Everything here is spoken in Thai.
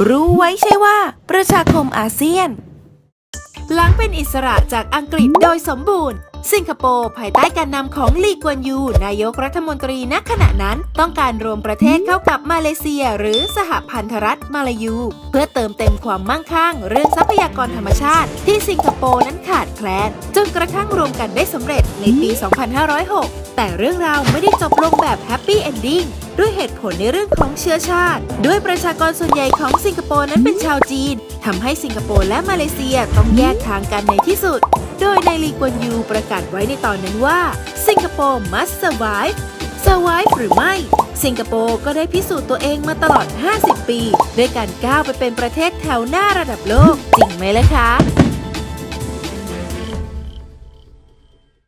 รู้ไว้ใช่ว่าประชาคมอาเซียนหลังเป็นอิสระจากอังกฤษโดยสมบูรณ์สิงคโปร์ภายใต้การนำของลีกวนยูนายกรัฐมนตรีณขณะนั้นต้องการรวมประเทศเข้ากับมาเลเซียหรือสหพันธรัฐมาลายูเพื่อเติมเต็มความมั่งคั่งเรื่องทรัพยากรธรรมชาติที่สิงคโปร์นั้นขาดแคลนจนกระทั่งรวมกันได้สำเร็จในปี 2506 แต่เรื่องราวไม่ได้จบลงแบบแฮปปี้เอนดิ้งด้วยเหตุผลในเรื่องของเชื้อชาติด้วยประชากรส่วนใหญ่ของสิงคโปร์นั้นเป็นชาวจีนทำให้สิงคโปร์และมาเลเซียต้องแยกทางกันในที่สุดโดยนายลีกวนยูประกาศไว้ในตอนนั้นว่าสิงคโปร์ must survive หรือไม่สิงคโปร์ก็ได้พิสูจน์ตัวเองมาตลอด 50 ปีด้วยการก้าวไปเป็นประเทศแถวหน้าระดับโลกจริงไหมล่ะคะ